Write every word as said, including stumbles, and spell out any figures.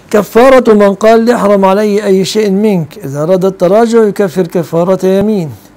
كفارة من قال يحرم عليه أي شيء منك، إذا أراد التراجع يكفر كفارة يمين.